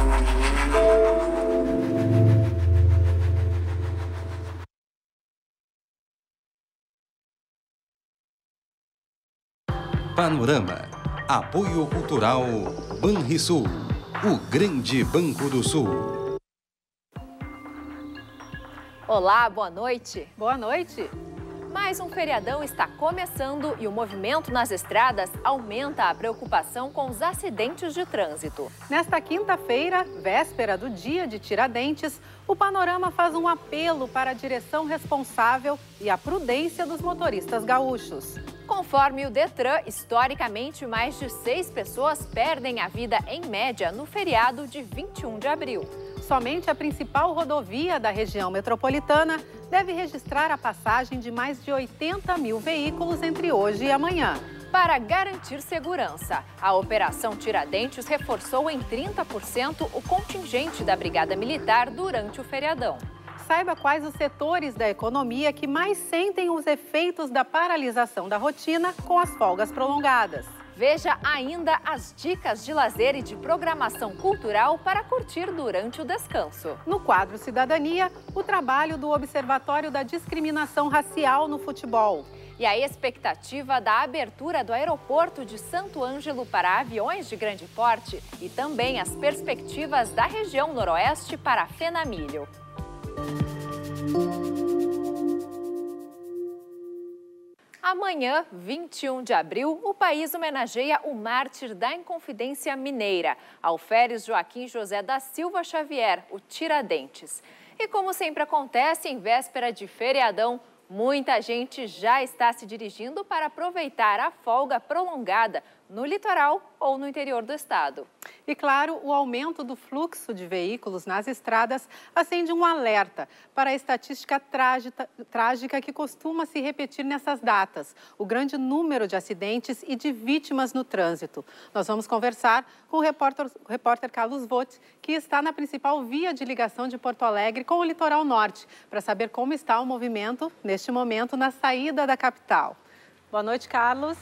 Panorama. Apoio Cultural Banrisul, o grande Banco do Sul. Olá, boa noite. Boa noite. Mais um feriadão está começando e o movimento nas estradas aumenta a preocupação com os acidentes de trânsito. Nesta quinta-feira, véspera do Dia de Tiradentes, o Panorama faz um apelo para a direção responsável e a prudência dos motoristas gaúchos. Conforme o Detran, historicamente, mais de 6 pessoas perdem a vida em média no feriado de 21 de abril. Somente a principal rodovia da região metropolitana deve registrar a passagem de mais de 80 mil veículos entre hoje e amanhã. Para garantir segurança, a Operação Tiradentes reforçou em 30% o contingente da Brigada Militar durante o feriadão. Saiba quais os setores da economia que mais sentem os efeitos da paralisação da rotina com as folgas prolongadas. Veja ainda as dicas de lazer e de programação cultural para curtir durante o descanso. No quadro Cidadania, o trabalho do Observatório da Discriminação Racial no Futebol. E a expectativa da abertura do aeroporto de Santo Ângelo para aviões de grande porte e também as perspectivas da região noroeste para a Fenamilho. Amanhã, 21 de abril, o país homenageia o mártir da Inconfidência Mineira, Alferes Joaquim José da Silva Xavier, o Tiradentes. E como sempre acontece em véspera de feriadão, muita gente já está se dirigindo para aproveitar a folga prolongada no litoral ou no interior do estado. E claro, o aumento do fluxo de veículos nas estradas acende um alerta para a estatística trágica que costuma se repetir nessas datas, o grande número de acidentes e de vítimas no trânsito. Nós vamos conversar com o repórter Carlos Vogt, que está na principal via de ligação de Porto Alegre com o litoral norte, para saber como está o movimento neste momento na saída da capital. Boa noite, Carlos.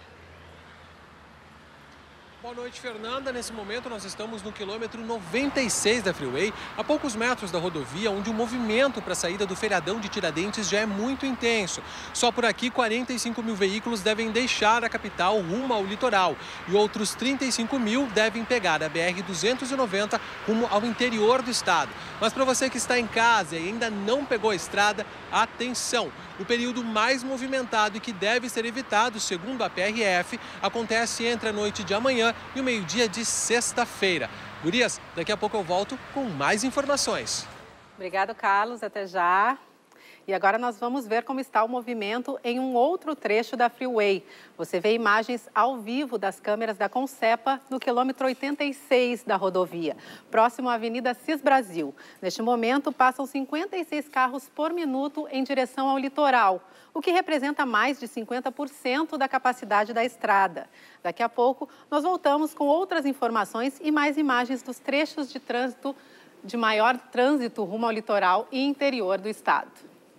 Boa noite, Fernanda. Nesse momento nós estamos no quilômetro 96 da Freeway, a poucos metros da rodovia, onde o movimento para a saída do feriadão de Tiradentes já é muito intenso. Só por aqui, 45 mil veículos devem deixar a capital rumo ao litoral e outros 35 mil devem pegar a BR-290 rumo ao interior do estado. Mas para você que está em casa e ainda não pegou a estrada, atenção! O período mais movimentado e que deve ser evitado, segundo a PRF, acontece entre a noite de amanhã e o meio-dia de sexta-feira. Gurias, daqui a pouco eu volto com mais informações. Obrigado, Carlos. Até já. E agora nós vamos ver como está o movimento em um outro trecho da Freeway. Você vê imagens ao vivo das câmeras da Concepa no quilômetro 86 da rodovia, próximo à Avenida Cis Brasil. Neste momento, passam 56 carros por minuto em direção ao litoral, o que representa mais de 50% da capacidade da estrada. Daqui a pouco, nós voltamos com outras informações e mais imagens dos trechos de trânsito, de maior trânsito rumo ao litoral e interior do estado.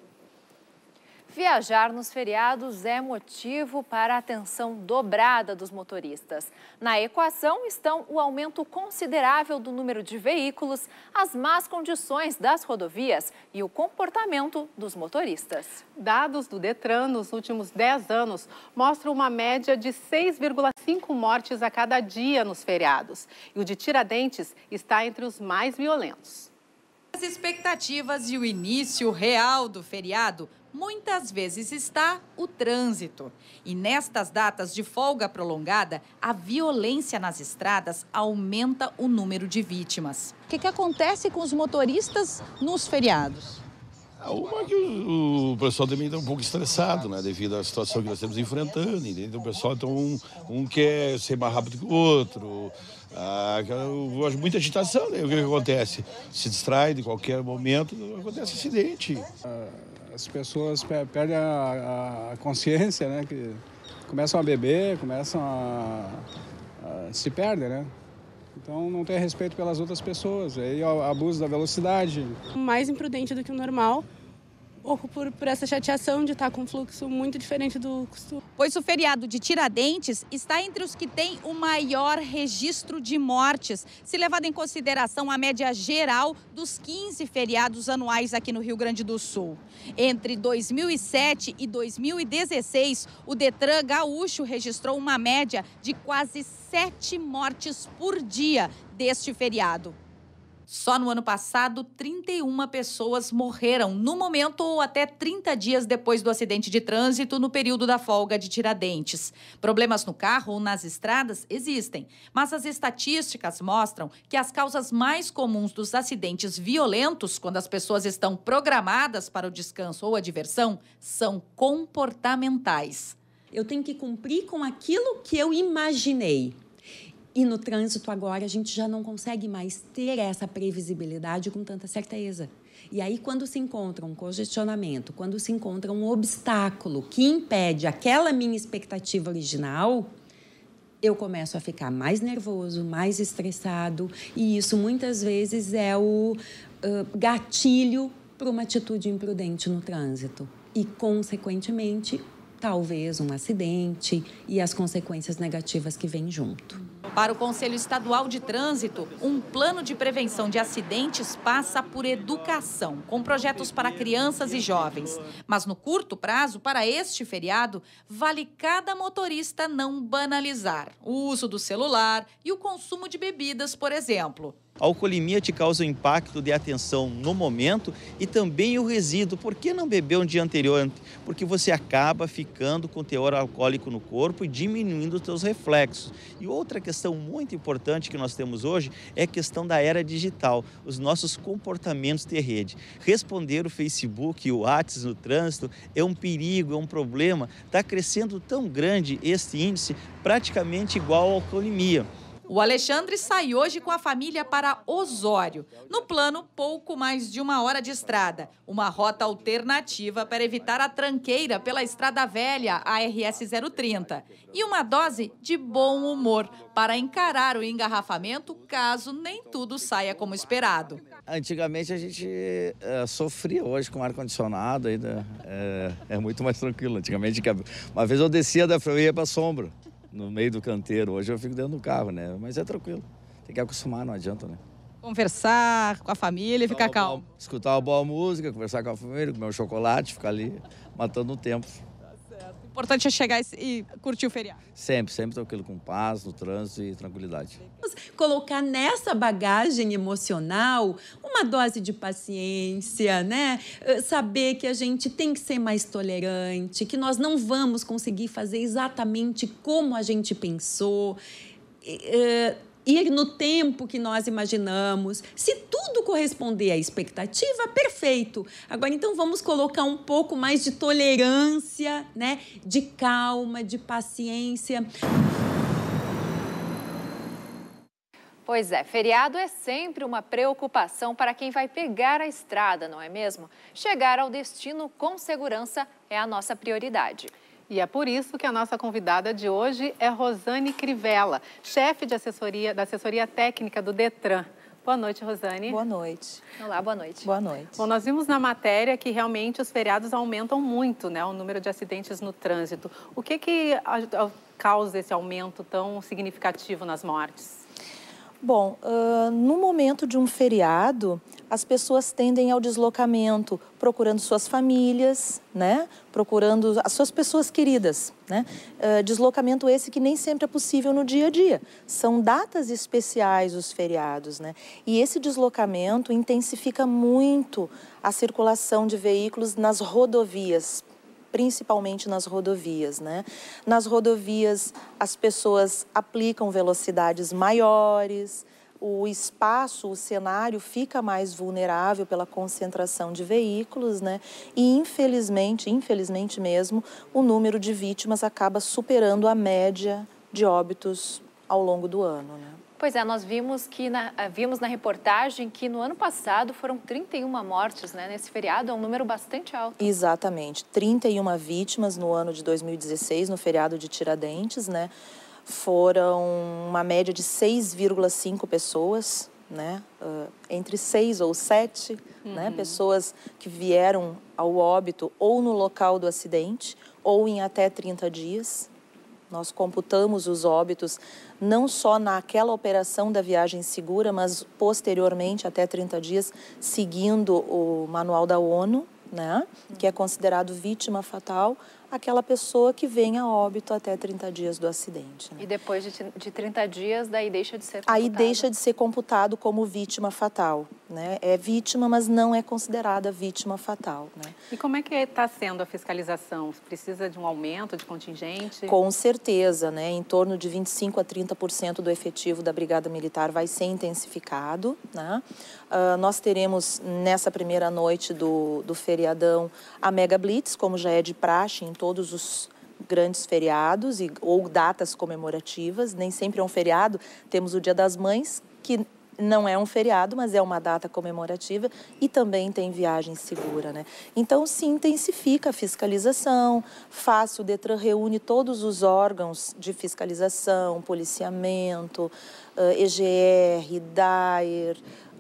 Viajar nos feriados é motivo para a atenção dobrada dos motoristas. Na equação estão o aumento considerável do número de veículos, as más condições das rodovias e o comportamento dos motoristas. Dados do Detran nos últimos 10 anos mostram uma média de 6,5 mortes a cada dia nos feriados. E o de Tiradentes está entre os mais violentos. As expectativas e o início real do feriado muitas vezes está o trânsito. E nestas datas de folga prolongada, a violência nas estradas aumenta o número de vítimas. O que acontece com os motoristas nos feriados? Uma que o pessoal também está um pouco estressado, né, devido à situação que nós estamos enfrentando. Entendeu? O pessoal então, um quer ser mais rápido que o outro. Eu acho muita agitação, né? O que acontece? Se distrai de qualquer momento, acontece acidente. As pessoas perdem a consciência, né? Que começam a beber, se perdem, né? Então não tem respeito pelas outras pessoas, aí abuso da velocidade. Mais imprudente do que o normal, pouco por essa chateação de estar com um fluxo muito diferente do costume. Pois o feriado de Tiradentes está entre os que têm o maior registro de mortes, se levado em consideração a média geral dos 15 feriados anuais aqui no Rio Grande do Sul. Entre 2007 e 2016, o Detran gaúcho registrou uma média de quase 7 mortes por dia deste feriado. Só no ano passado, 31 pessoas morreram no momento ou até 30 dias depois do acidente de trânsito no período da folga de Tiradentes. Problemas no carro ou nas estradas existem, mas as estatísticas mostram que as causas mais comuns dos acidentes violentos, quando as pessoas estão programadas para o descanso ou a diversão, são comportamentais. Eu tenho que cumprir com aquilo que eu imaginei. E no trânsito agora a gente já não consegue mais ter essa previsibilidade com tanta certeza. E aí quando se encontra um congestionamento, quando se encontra um obstáculo que impede aquela minha expectativa original, eu começo a ficar mais nervoso, mais estressado. E isso muitas vezes é o gatilho para uma atitude imprudente no trânsito. E, consequentemente, talvez um acidente e as consequências negativas que vêm junto. Para o Conselho Estadual de Trânsito, um plano de prevenção de acidentes passa por educação, com projetos para crianças e jovens. Mas no curto prazo, para este feriado, vale cada motorista não banalizar o uso do celular e o consumo de bebidas, por exemplo. A alcoolemia te causa um impacto de atenção no momento e também o resíduo. Por que não beber um dia anterior? Porque você acaba ficando com teor alcoólico no corpo e diminuindo os seus reflexos. E outra questão muito importante que nós temos hoje é a questão da era digital, os nossos comportamentos de rede. Responder o Facebook e o WhatsApp no trânsito é um perigo, é um problema. Está crescendo tão grande este índice, praticamente igual à alcoolemia. O Alexandre sai hoje com a família para Osório. No plano, pouco mais de 1 hora de estrada. Uma rota alternativa para evitar a tranqueira pela Estrada Velha, a RS 030. E uma dose de bom humor para encarar o engarrafamento caso nem tudo saia como esperado. Antigamente a gente sofria, hoje com ar-condicionado ainda é muito mais tranquilo. Antigamente, uma vez eu descia da freeway e ia para a sombra, no meio do canteiro. Hoje eu fico dentro do carro, né? Mas é tranquilo. Tem que acostumar, não adianta, né? Conversar com a família e ficar calmo. Escutar uma boa música, conversar com a família, comer um chocolate, ficar ali matando o tempo. O importante é chegar e curtir o feriado. Sempre tranquilo, com paz, no trânsito e tranquilidade. Colocar nessa bagagem emocional uma dose de paciência, né? Saber que a gente tem que ser mais tolerante, que nós não vamos conseguir fazer exatamente como a gente pensou, ir no tempo que nós imaginamos. Se tudo corresponder à expectativa, perfeito. Agora, então, vamos colocar um pouco mais de tolerância, né? De calma, de paciência. Pois é, feriado é sempre uma preocupação para quem vai pegar a estrada, não é mesmo? Chegar ao destino com segurança é a nossa prioridade. E é por isso que a nossa convidada de hoje é Rosane Crivella, chefe de da assessoria técnica do Detran. Boa noite, Rosane. Boa noite. Olá, boa noite. Boa noite. Bom, nós vimos na matéria que realmente os feriados aumentam muito, né, o número de acidentes no trânsito. O que causa esse aumento tão significativo nas mortes? Bom, no momento de um feriado, as pessoas tendem ao deslocamento, procurando suas famílias, né? Procurando as suas pessoas queridas, né? Deslocamento esse que nem sempre é possível no dia a dia. São datas especiais os feriados, né? E esse deslocamento intensifica muito a circulação de veículos nas rodovias, principalmente nas rodovias, né? Nas rodovias, as pessoas aplicam velocidades maiores, o espaço, o cenário fica mais vulnerável pela concentração de veículos, né? E infelizmente mesmo, o número de vítimas acaba superando a média de óbitos ao longo do ano, né? Pois é, nós vimos na reportagem que no ano passado foram 31 mortes, né? Nesse feriado, é um número bastante alto. Exatamente, 31 vítimas no ano de 2016, no feriado de Tiradentes, né? Foram uma média de 6,5 pessoas né? Entre 6 ou 7, né? Pessoas que vieram ao óbito ou no local do acidente ou em até 30 dias. Nós computamos os óbitos não só naquela operação da viagem segura, mas posteriormente, até 30 dias, seguindo o manual da ONU, né? Que é considerado vítima fatal aquela pessoa que vem a óbito até 30 dias do acidente. Né? E depois de 30 dias, daí deixa de ser computado? Aí deixa de ser computado como vítima fatal. Né? É vítima, mas não é considerada vítima fatal. Né? E como é que está sendo a fiscalização? Precisa de um aumento de contingente? Com certeza, né? Em torno de 25% a 30% do efetivo da Brigada Militar vai ser intensificado. Né? Nós teremos, nessa primeira noite do feriadão, a Mega Blitz, como já é de praxe em todos os grandes feriados ou datas comemorativas. Nem sempre é um feriado. Temos o Dia das Mães, que não é um feriado, mas é uma data comemorativa, e também tem viagem segura, né? Então, se intensifica a fiscalização, o Detran reúne todos os órgãos de fiscalização, policiamento, EGR, DAER,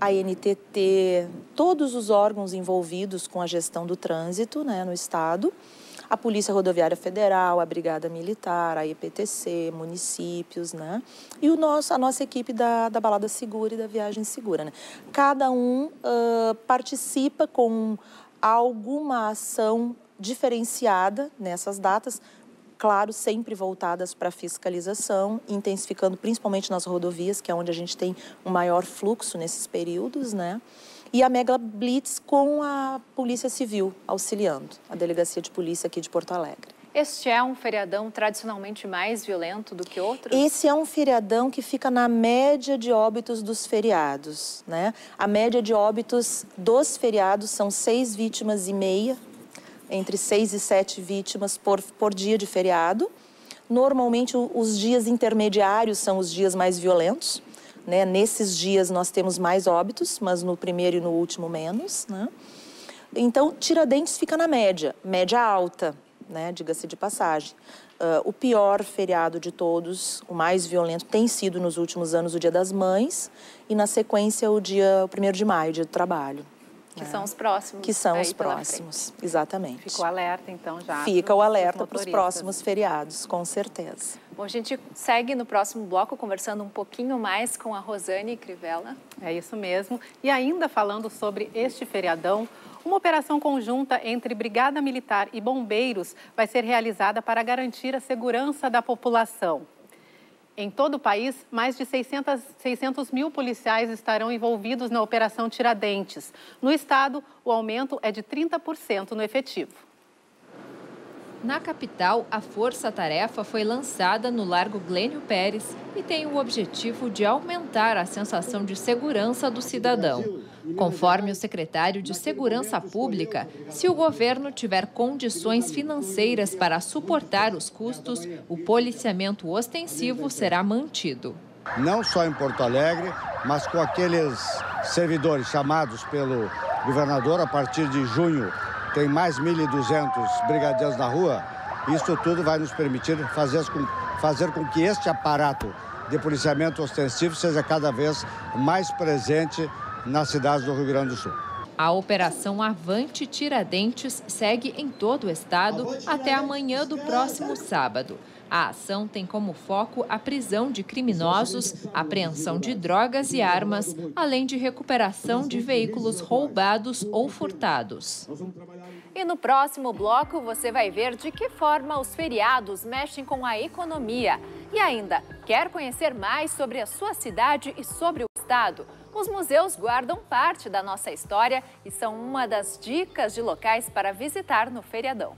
ANTT, todos os órgãos envolvidos com a gestão do trânsito, né, no Estado. A Polícia Rodoviária Federal, a Brigada Militar, a EPTC, municípios, né? E a nossa equipe da Balada Segura e da Viagem Segura, né? Cada um participa com alguma ação diferenciada nessas datas, claro, sempre voltadas para a fiscalização, intensificando principalmente nas rodovias, que é onde a gente tem um maior fluxo nesses períodos, né? E a Mega Blitz com a Polícia Civil auxiliando, a Delegacia de Polícia aqui de Porto Alegre. Este é um feriadão tradicionalmente mais violento do que outros? Esse é um feriadão que fica na média de óbitos dos feriados, né? A média de óbitos dos feriados são 6 vítimas e meia, entre 6 e 7 vítimas por dia de feriado. Normalmente, os dias intermediários são os dias mais violentos. Né? Nesses dias nós temos mais óbitos, mas no primeiro e no último menos. Né? Então, Tiradentes fica na média alta, né? Diga-se de passagem. O pior feriado de todos, o mais violento, tem sido nos últimos anos o Dia das Mães e na sequência o 1º de maio, Dia do Trabalho. Que são os próximos. Que são os próximos, exatamente. Fica o alerta, então, já. Fica o alerta para os próximos feriados, com certeza. Bom, a gente segue no próximo bloco conversando um pouquinho mais com a Rosane Crivella. É isso mesmo. E ainda falando sobre este feriadão, uma operação conjunta entre Brigada Militar e Bombeiros vai ser realizada para garantir a segurança da população. Em todo o país, mais de 600 mil policiais estarão envolvidos na Operação Tiradentes. No estado, o aumento é de 30% no efetivo. Na capital, a força-tarefa foi lançada no Largo Glênio Pérez e tem o objetivo de aumentar a sensação de segurança do cidadão. Conforme o secretário de Segurança Pública, se o governo tiver condições financeiras para suportar os custos, o policiamento ostensivo será mantido. Não só em Porto Alegre, mas com aqueles servidores chamados pelo governador, a partir de junho tem mais 1.200 brigadeiros na rua. Isso tudo vai nos permitir fazer com que este aparato de policiamento ostensivo seja cada vez mais presente nas cidades do Rio Grande do Sul. A Operação Avante Tiradentes segue em todo o estado até amanhã do próximo sábado. A ação tem como foco a prisão de criminosos, apreensão de drogas e armas, além de recuperação de veículos roubados ou furtados. E no próximo bloco você vai ver de que forma os feriados mexem com a economia. E ainda, quer conhecer mais sobre a sua cidade e sobre o estado? Os museus guardam parte da nossa história e são uma das dicas de locais para visitar no feriadão.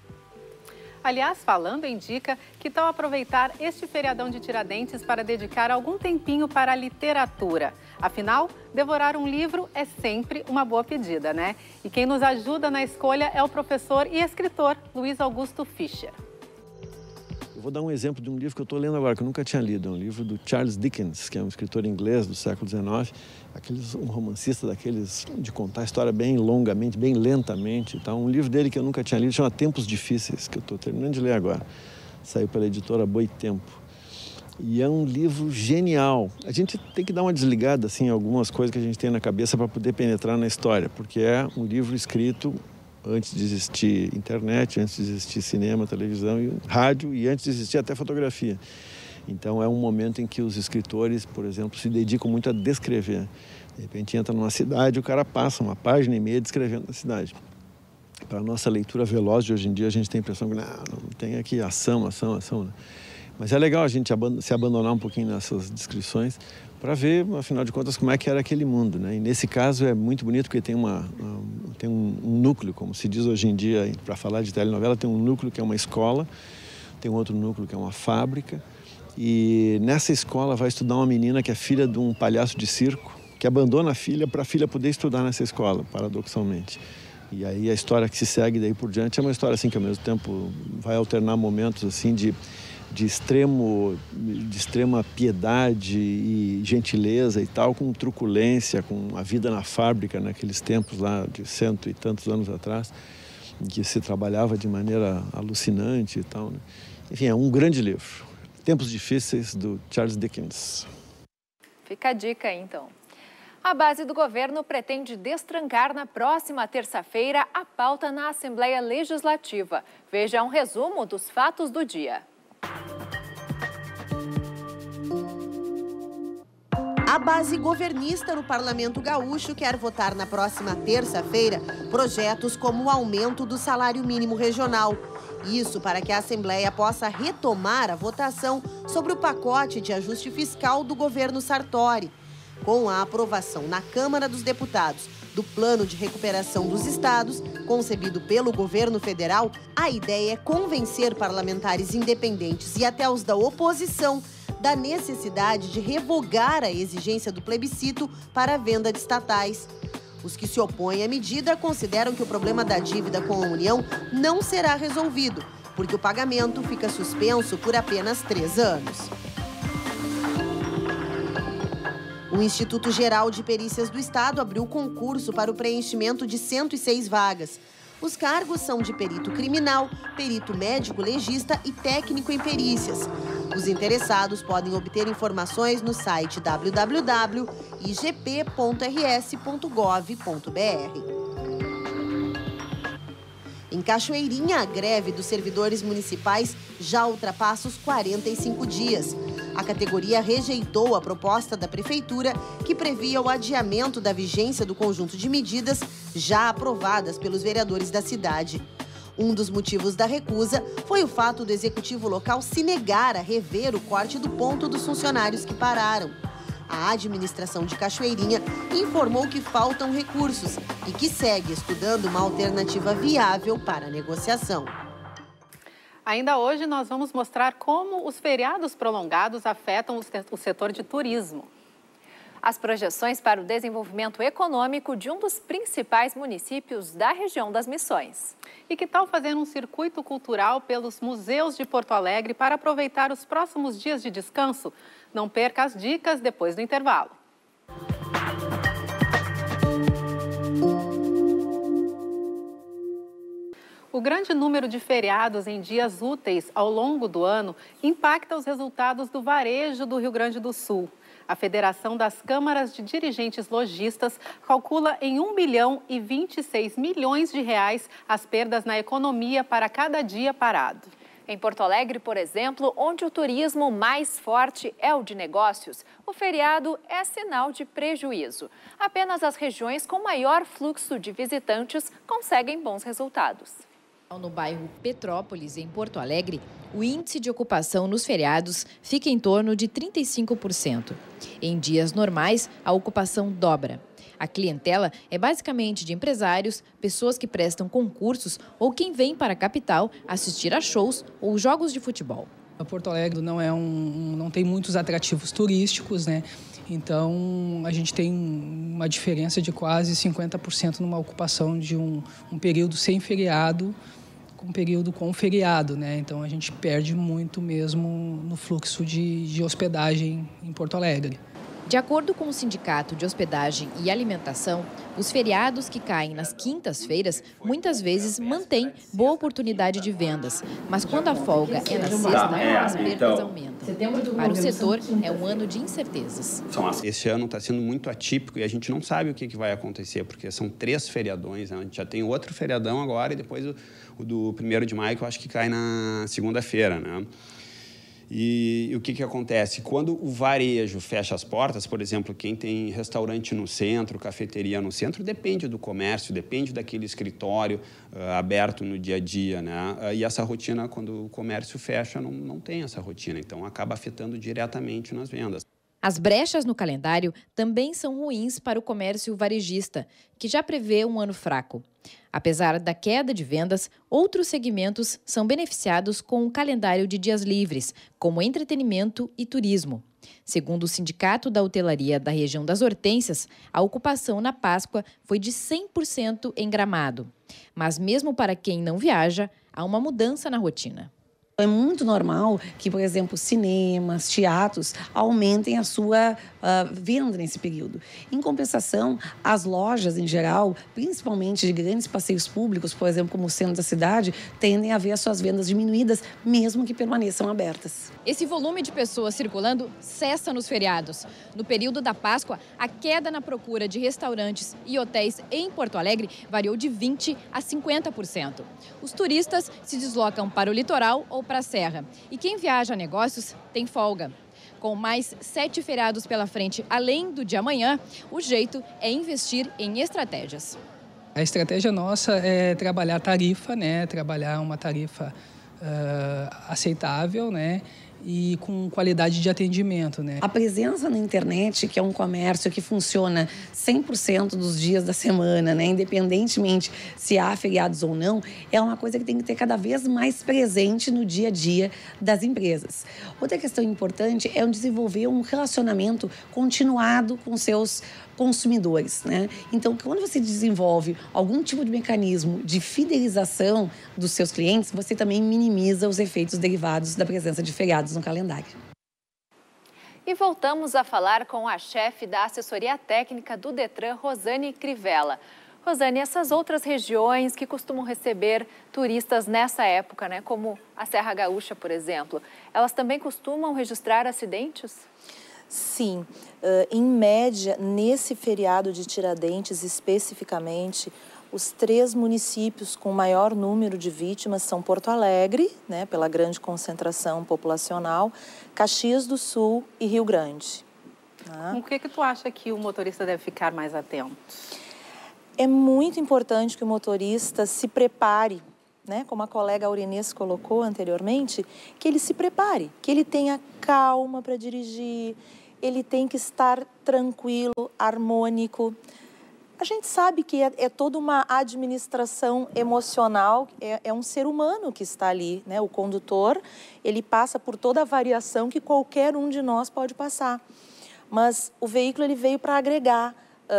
Aliás, falando em dica, que tal aproveitar este feriadão de Tiradentes para dedicar algum tempinho para a literatura? Afinal, devorar um livro é sempre uma boa pedida, né? E quem nos ajuda na escolha é o professor e escritor Luiz Augusto Fischer. Eu vou dar um exemplo de um livro que eu estou lendo agora, que eu nunca tinha lido. É um livro do Charles Dickens, que é um escritor inglês do século XIX. Um romancista daqueles de contar a história bem longamente, bem lentamente. Tá? Um livro dele que eu nunca tinha lido, chama Tempos Difíceis, que eu estou terminando de ler agora. Saiu pela editora Boitempo. E é um livro genial. A gente tem que dar uma desligada, assim, algumas coisas que a gente tem na cabeça para poder penetrar na história, porque é um livro escrito antes de existir internet, antes de existir cinema, televisão e rádio, e antes de existir até fotografia. Então é um momento em que os escritores, por exemplo, se dedicam muito a descrever. De repente entra numa cidade, o cara passa 1,5 descrevendo a cidade. Para a nossa leitura veloz de hoje em dia, a gente tem a impressão que não tem aqui ação, né? Mas é legal a gente se abandonar um pouquinho nessas descrições para ver, afinal de contas, como é que era aquele mundo, né? E nesse caso é muito bonito porque tem um núcleo, como se diz hoje em dia, para falar de telenovela, tem um núcleo que é uma escola, tem um outro núcleo que é uma fábrica, e nessa escola vai estudar uma menina que é filha de um palhaço de circo, que abandona a filha para a filha poder estudar nessa escola, paradoxalmente. E aí a história que se segue daí por diante é uma história assim que ao mesmo tempo vai alternar momentos assim de extrema piedade e gentileza e tal, com truculência, com a vida na fábrica naqueles tempos lá de 100 e tantos anos atrás, em que se trabalhava de maneira alucinante e tal, né? Enfim, é um grande livro. Tempos Difíceis, do Charles Dickens. Fica a dica aí, então. A base do governo pretende destrancar na próxima terça-feira a pauta na Assembleia Legislativa. Veja um resumo dos fatos do dia. A base governista no Parlamento Gaúcho quer votar na próxima terça-feira projetos como o aumento do salário mínimo regional. Isso para que a Assembleia possa retomar a votação sobre o pacote de ajuste fiscal do governo Sartori. Com a aprovação na Câmara dos Deputados do Plano de Recuperação dos Estados, concebido pelo governo federal, a ideia é convencer parlamentares independentes e até os da oposição da necessidade de revogar a exigência do plebiscito para a venda de estatais. Os que se opõem à medida consideram que o problema da dívida com a União não será resolvido, porque o pagamento fica suspenso por apenas 3 anos. O Instituto Geral de Perícias do Estado abriu concurso para o preenchimento de 106 vagas. Os cargos são de perito criminal, perito médico-legista e técnico em perícias. Os interessados podem obter informações no site www.igp.rs.gov.br. Em Cachoeirinha, a greve dos servidores municipais já ultrapassa os 45 dias. A categoria rejeitou a proposta da Prefeitura, que previa o adiamento da vigência do conjunto de medidas já aprovadas pelos vereadores da cidade. Um dos motivos da recusa foi o fato do executivo local se negar a rever o corte do ponto dos funcionários que pararam. A administração de Cachoeirinha informou que faltam recursos e que segue estudando uma alternativa viável para a negociação. Ainda hoje nós vamos mostrar como os feriados prolongados afetam o setor de turismo. As projeções para o desenvolvimento econômico de um dos principais municípios da região das Missões. E que tal fazer um circuito cultural pelos museus de Porto Alegre para aproveitar os próximos dias de descanso? Não perca as dicas depois do intervalo. O grande número de feriados em dias úteis ao longo do ano impacta os resultados do varejo do Rio Grande do Sul. A Federação das Câmaras de Dirigentes Lojistas calcula em 1 bilhão e 26 milhões de reais as perdas na economia para cada dia parado. Em Porto Alegre, por exemplo, onde o turismo mais forte é o de negócios, o feriado é sinal de prejuízo. Apenas as regiões com maior fluxo de visitantes conseguem bons resultados. No bairro Petrópolis, em Porto Alegre, o índice de ocupação nos feriados fica em torno de 35%. Em dias normais, a ocupação dobra. A clientela é basicamente de empresários, pessoas que prestam concursos ou quem vem para a capital assistir a shows ou jogos de futebol. Porto Alegre não tem muitos atrativos turísticos, né? Então, a gente tem uma diferença de quase 50% numa ocupação de um período sem feriado, um período com feriado, né? Então, a gente perde muito mesmo no fluxo de hospedagem em Porto Alegre. De acordo com o Sindicato de Hospedagem e Alimentação, os feriados que caem nas quintas-feiras muitas vezes mantêm boa oportunidade de vendas. Mas quando a folga é na sexta, as perdas aumentam. Para o setor, é um ano de incertezas. Esse ano está sendo muito atípico e a gente não sabe o que vai acontecer, porque são 3 feriadões, né? A gente já tem outro feriadão agora e depois o do 1º de maio, que eu acho que cai na segunda-feira, né? E o que acontece? Quando o varejo fecha as portas, por exemplo, quem tem restaurante no centro, cafeteria no centro, depende do comércio, depende daquele escritório aberto no dia a dia, né? E essa rotina, quando o comércio fecha, não tem essa rotina, então acaba afetando diretamente nas vendas. As brechas no calendário também são ruins para o comércio varejista, que já prevê um ano fraco. Apesar da queda de vendas, outros segmentos são beneficiados com o calendário de dias livres, como entretenimento e turismo. Segundo o Sindicato da Hotelaria da região das Hortênsias, a ocupação na Páscoa foi de 100% em Gramado. Mas mesmo para quem não viaja, há uma mudança na rotina. É muito normal que, por exemplo, cinemas, teatros aumentem a sua venda nesse período. Em compensação, as lojas, em geral, principalmente de grandes passeios públicos, por exemplo, como o centro da cidade, tendem a ver as suas vendas diminuídas, mesmo que permaneçam abertas. Esse volume de pessoas circulando cessa nos feriados. No período da Páscoa, a queda na procura de restaurantes e hotéis em Porto Alegre variou de 20% a 50%. Os turistas se deslocam para o litoral ou para a serra. E quem viaja a negócios tem folga. Com mais 7 feriados pela frente, além do de amanhã, o jeito é investir em estratégias. A estratégia nossa é trabalhar tarifa, né? Trabalhar uma tarifa aceitável, né? E com qualidade de atendimento, né? A presença na internet, que é um comércio que funciona 100% dos dias da semana, né? Independentemente se há feriados ou não, é uma coisa que tem que ter cada vez mais presente no dia a dia das empresas. Outra questão importante é desenvolver um relacionamento continuado com seus consumidores, né? Então, quando você desenvolve algum tipo de mecanismo de fidelização dos seus clientes, você também minimiza os efeitos derivados da presença de feriados no calendário. E voltamos a falar com a chefe da assessoria técnica do Detran, Rosane Crivella. Rosane, essas outras regiões que costumam receber turistas nessa época, né, como a Serra Gaúcha, por exemplo, elas também costumam registrar acidentes? Sim, em média, nesse feriado de Tiradentes especificamente, os 3 municípios com maior número de vítimas são Porto Alegre, né, pela grande concentração populacional, Caxias do Sul e Rio Grande. Com o que tu acha que o motorista deve ficar mais atento? É muito importante que o motorista se prepare, né, como a colega Aurinês colocou anteriormente, que ele se prepare, que ele tenha calma para dirigir, ele tem que estar tranquilo, harmônico. A gente sabe que é toda uma administração emocional, é um ser humano que está ali, né? O condutor, ele passa por toda a variação que qualquer um de nós pode passar. Mas o veículo ele veio para agregar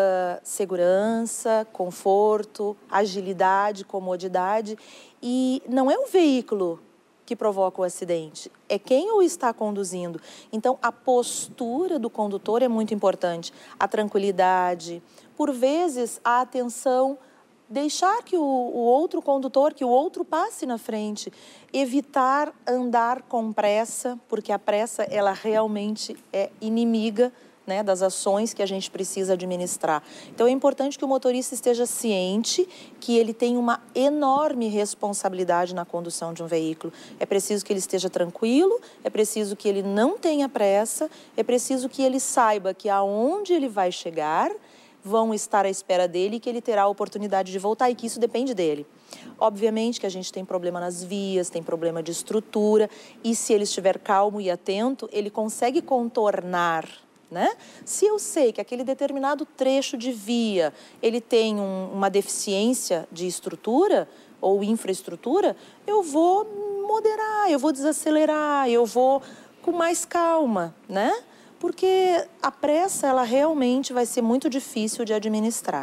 segurança, conforto, agilidade, comodidade. E não é o veículo que provoca o acidente, é quem o está conduzindo. Então, a postura do condutor é muito importante, a tranquilidade, por vezes, a atenção, deixar que o outro condutor, que o outro passe na frente, evitar andar com pressa, porque a pressa, ela realmente é inimiga, né, das ações que a gente precisa administrar. Então, é importante que o motorista esteja ciente que ele tem uma enorme responsabilidade na condução de um veículo. É preciso que ele esteja tranquilo, é preciso que ele não tenha pressa, é preciso que ele saiba que aonde ele vai chegar vão estar à espera dele e que ele terá a oportunidade de voltar e que isso depende dele. Obviamente que a gente tem problema nas vias, tem problema de estrutura e se ele estiver calmo e atento, ele consegue contornar, né? Se eu sei que aquele determinado trecho de via, ele tem uma deficiência de estrutura ou infraestrutura, eu vou moderar, eu vou desacelerar, eu vou com mais calma, né? Porque a pressa, ela realmente vai ser muito difícil de administrar.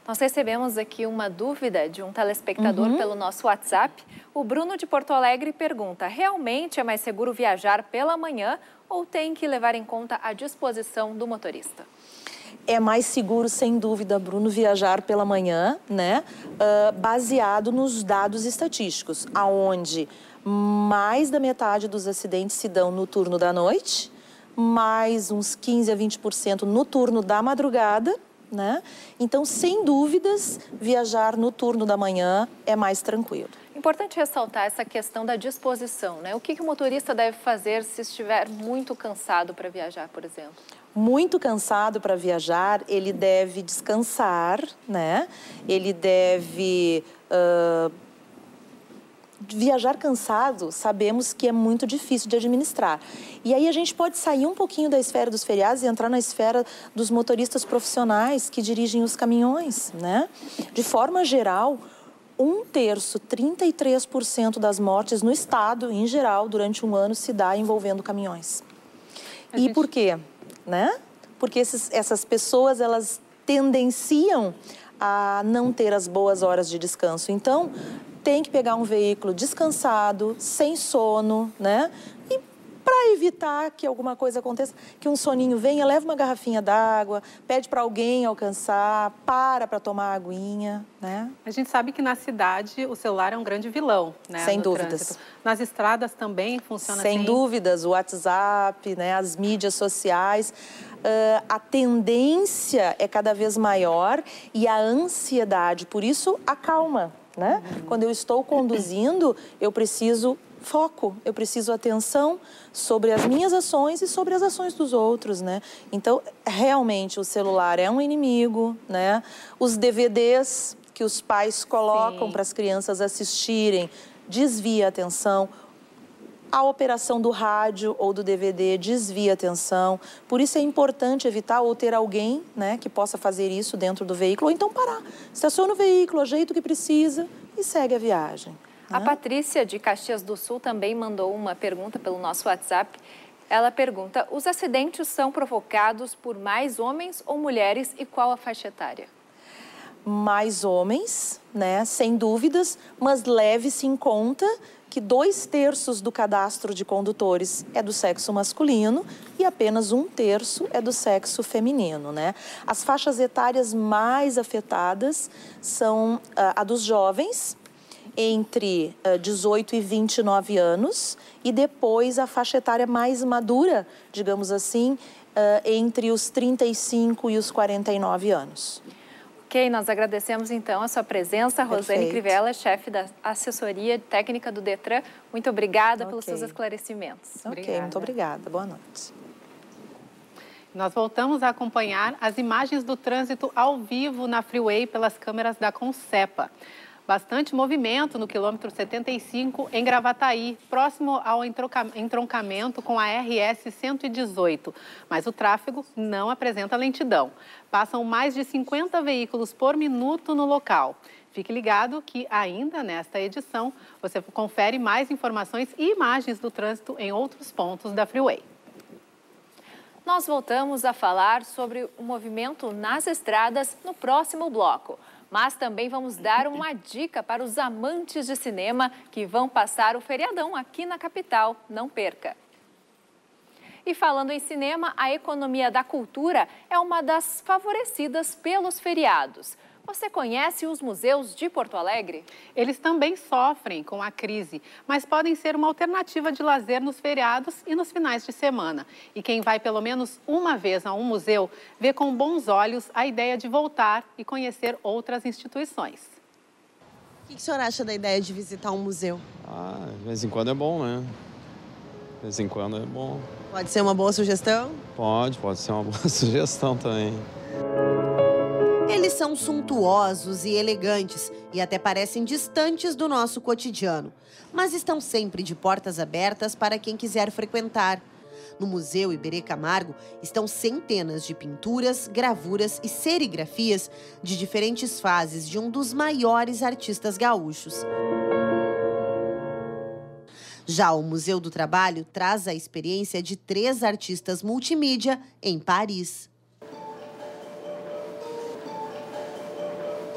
Nós recebemos aqui uma dúvida de um telespectador pelo nosso WhatsApp. O Bruno de Porto Alegre pergunta: realmente é mais seguro viajar pela manhã ou tem que levar em conta a disposição do motorista? É mais seguro, sem dúvida, Bruno, viajar pela manhã, né? Baseado nos dados estatísticos, aonde mais da metade dos acidentes se dão no turno da noite, mais uns 15 a 20% no turno da madrugada, né? Então, sem dúvidas, viajar no turno da manhã é mais tranquilo. Importante ressaltar essa questão da disposição, né? O que o motorista deve fazer se estiver muito cansado para viajar, por exemplo? Muito cansado para viajar, ele deve descansar, né? Ele deve... Viajar cansado, sabemos que é muito difícil de administrar. E aí a gente pode sair um pouquinho da esfera dos feriados e entrar na esfera dos motoristas profissionais que dirigem os caminhões, né? De forma geral, 1/3, 33% das mortes no estado, em geral, durante um ano, se dá envolvendo caminhões. E por quê? Né? Porque essas pessoas, elas tendenciam a não ter as boas horas de descanso. Então, tem que pegar um veículo descansado, sem sono, né? E para evitar que alguma coisa aconteça, que um soninho venha, leva uma garrafinha d'água, pede para alguém alcançar, para tomar aguinha, né? A gente sabe que na cidade o celular é um grande vilão, né? Sem dúvidas. Trânsito. Nas estradas também funciona assim? Sem dúvidas, o WhatsApp, né, as mídias sociais, a tendência é cada vez maior e a ansiedade, por isso a calma, né? Quando eu estou conduzindo, eu preciso foco, eu preciso atenção sobre as minhas ações e sobre as ações dos outros, né? Então, realmente, o celular é um inimigo, né? Os DVDs que os pais colocam para as crianças assistirem desvia a atenção. A operação do rádio ou do DVD desvia a atenção. Por isso é importante evitar ou ter alguém, né, que possa fazer isso dentro do veículo. Ou então parar, estaciona o veículo, ajeita o que precisa e segue a viagem. A Patrícia, de Caxias do Sul, também mandou uma pergunta pelo nosso WhatsApp. Ela pergunta: os acidentes são provocados por mais homens ou mulheres e qual a faixa etária? Mais homens, né, sem dúvidas, mas leve-se em conta que 2/3 do cadastro de condutores é do sexo masculino e apenas 1/3 é do sexo feminino, né? As faixas etárias mais afetadas são a dos jovens, entre 18 e 29 anos, e depois a faixa etária mais madura, digamos assim, entre os 35 e os 49 anos. Ok, nós agradecemos então a sua presença, Rosane Crivella, chefe da assessoria técnica do Detran. Muito obrigada pelos seus esclarecimentos. Ok, muito obrigada. Boa noite. Nós voltamos a acompanhar as imagens do trânsito ao vivo na Freeway pelas câmeras da Concepa. Bastante movimento no quilômetro 75 em Gravataí, próximo ao entroncamento com a RS 118. Mas o tráfego não apresenta lentidão. Passam mais de 50 veículos por minuto no local. Fique ligado que ainda nesta edição você confere mais informações e imagens do trânsito em outros pontos da Freeway. Nós voltamos a falar sobre o movimento nas estradas no próximo bloco. Mas também vamos dar uma dica para os amantes de cinema que vão passar o feriadão aqui na capital. Não perca! E falando em cinema, a economia da cultura é uma das favorecidas pelos feriados. Você conhece os museus de Porto Alegre? Eles também sofrem com a crise, mas podem ser uma alternativa de lazer nos feriados e nos finais de semana. E quem vai pelo menos uma vez a um museu, vê com bons olhos a ideia de voltar e conhecer outras instituições. O que o senhor acha da ideia de visitar um museu? De vez em quando é bom, né? De vez em quando é bom. Pode ser uma boa sugestão? Pode ser uma boa sugestão também. Eles são suntuosos e elegantes e até parecem distantes do nosso cotidiano, mas estão sempre de portas abertas para quem quiser frequentar. No Museu Iberê Camargo estão centenas de pinturas, gravuras e serigrafias de diferentes fases de um dos maiores artistas gaúchos. Já o Museu do Trabalho traz a experiência de 3 artistas multimídia em Paris.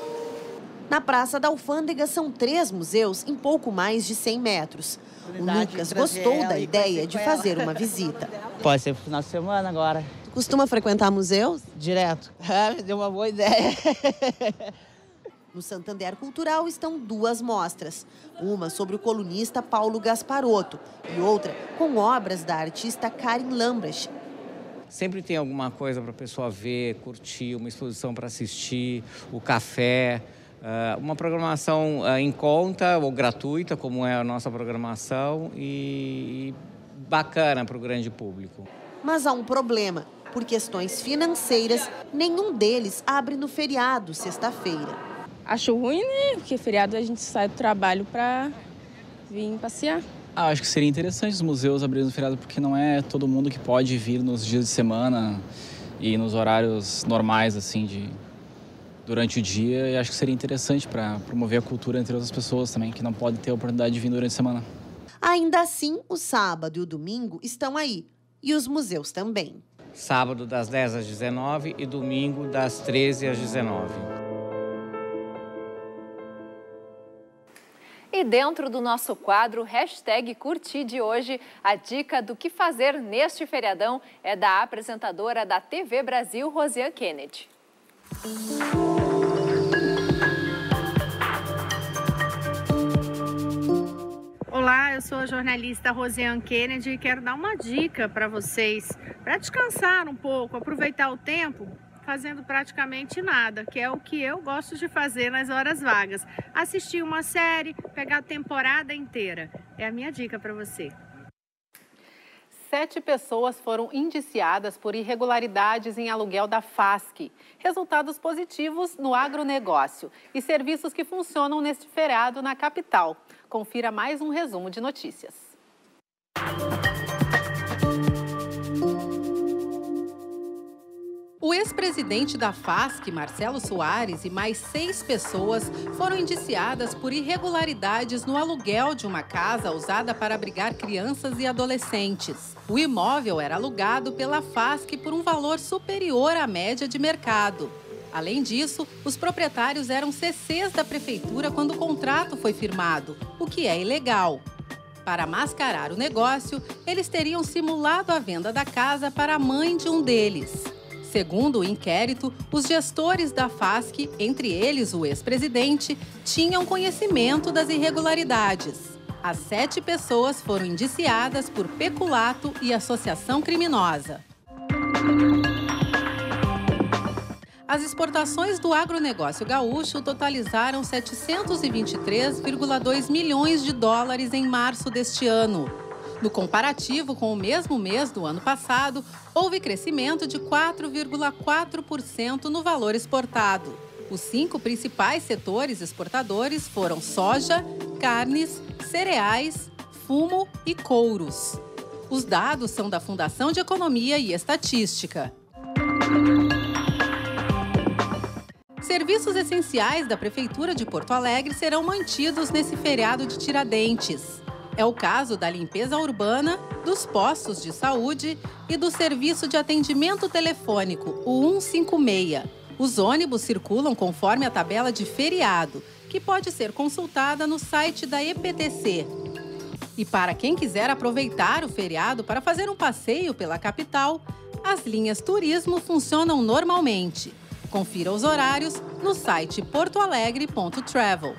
Na Praça da Alfândega são 3 museus em pouco mais de 100 metros. O Lucas gostou da ideia de fazer uma visita. Pode ser pro final de semana agora. Costuma frequentar museus? Direto. Me deu uma boa ideia. No Santander Cultural estão 2 mostras. Uma sobre o colunista Paulo Gasparotto e outra com obras da artista Karin Lambrecht. Sempre tem alguma coisa para a pessoa ver, curtir, uma exposição para assistir, o café, uma programação em conta ou gratuita, como é a nossa programação, e bacana para o grande público. Mas há um problema. Por questões financeiras, nenhum deles abre no feriado, sexta-feira. Acho ruim, né? Porque feriado a gente sai do trabalho para vir passear. Acho que seria interessante os museus abrirem no feriado, porque não é todo mundo que pode vir nos dias de semana e nos horários normais, assim, durante o dia. E acho que seria interessante para promover a cultura entre outras pessoas também, que não podem ter a oportunidade de vir durante a semana. Ainda assim, o sábado e o domingo estão aí. E os museus também. Sábado das 10 às 19 e domingo das 13 às 19. E dentro do nosso quadro #Curti de hoje, a dica do que fazer neste feriadão é da apresentadora da TV Brasil, Rosiane Kennedy. Olá, eu sou a jornalista Rosiane Kennedy e quero dar uma dica para vocês, para descansar um pouco, aproveitar o tempo fazendo praticamente nada, que é o que eu gosto de fazer nas horas vagas. Assistir uma série, pegar a temporada inteira. É a minha dica para você. 7 pessoas foram indiciadas por irregularidades em aluguel da FASC. Resultados positivos no agronegócio e serviços que funcionam neste feriado na capital. Confira mais um resumo de notícias. O ex-presidente da FASC, Marcelo Soares, e mais 6 pessoas foram indiciadas por irregularidades no aluguel de uma casa usada para abrigar crianças e adolescentes. O imóvel era alugado pela FASC por um valor superior à média de mercado. Além disso, os proprietários eram CCs da prefeitura quando o contrato foi firmado, o que é ilegal. Para mascarar o negócio, eles teriam simulado a venda da casa para a mãe de um deles. Segundo o inquérito, os gestores da FASC, entre eles o ex-presidente, tinham conhecimento das irregularidades. As 7 pessoas foram indiciadas por peculato e associação criminosa. As exportações do agronegócio gaúcho totalizaram 723,2 milhões de dólares em março deste ano. No comparativo com o mesmo mês do ano passado, houve crescimento de 4,4% no valor exportado. Os 5 principais setores exportadores foram soja, carnes, cereais, fumo e couros. Os dados são da Fundação de Economia e Estatística. Serviços essenciais da Prefeitura de Porto Alegre serão mantidos nesse feriado de Tiradentes. É o caso da limpeza urbana, dos postos de saúde e do serviço de atendimento telefônico, o 156. Os ônibus circulam conforme a tabela de feriado, que pode ser consultada no site da EPTC. E para quem quiser aproveitar o feriado para fazer um passeio pela capital, as linhas turismo funcionam normalmente. Confira os horários no site portoalegre.travel.